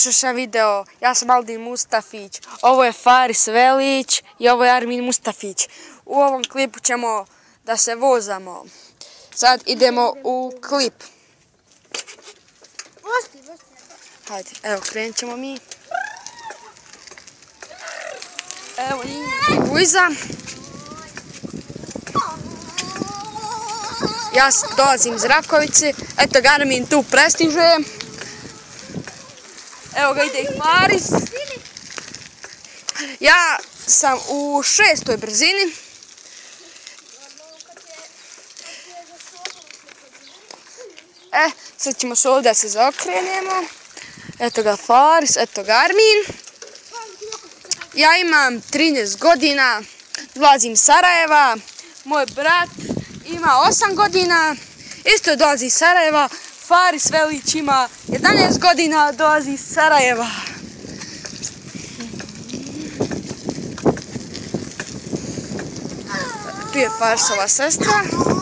Šuša video, ja sam Aldin Mustafić, ovo je Faris Velić i ovo je Armin Mustafić. U ovom klipu ćemo da se vozamo. Sad idemo u klip. Hajde, evo krenut ćemo mi. Evo i Guiza. Ja dolazim iz Rakovice, eto ga Armin tu prestiže. Evo ga ide i Faris. Ja sam u 6. brzini. Sad ćemo se ovdje da se zaokrenemo. Eto ga Faris, eto ga Armin. Ja imam 13 godina, dolazim iz Sarajeva. Moj brat ima 8 godina, isto dolazi iz Sarajeva. Faris Velić ima 11 godina, dolazi iz Sarajeva. Tu je Farisova sestra.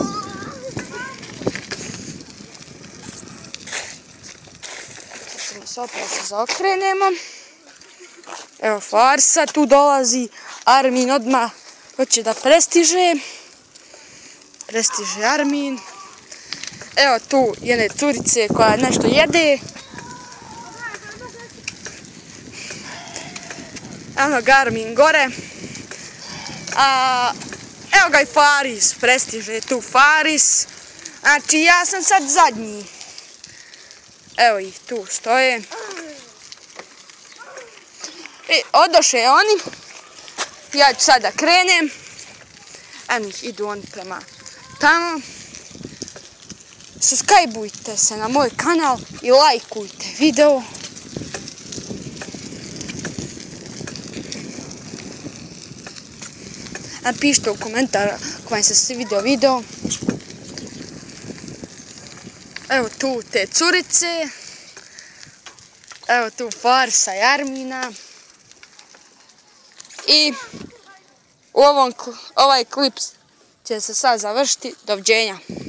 Ćemo se opet se zaokrenemo. Evo Farisa, tu dolazi Armin odmah, hoće da prestiže. Prestiže Armin. Evo tu jedne curice koja nešto jede. Evo ga Armin gore. Evo ga i Faris, prestiže tu Faris. Znači ja sam sad zadnji. Evo ih tu stoje. Odoše oni. Ja ću sad da krenem. Evo ih idu oni prema tamo. Subscribeujte se na moj kanal i lajkujte video. Napišite u komentar ako vam se svidio video. Evo tu te curice. Evo tu Farisa i Armina. I ovaj klip će se sad završiti. Doviđenja.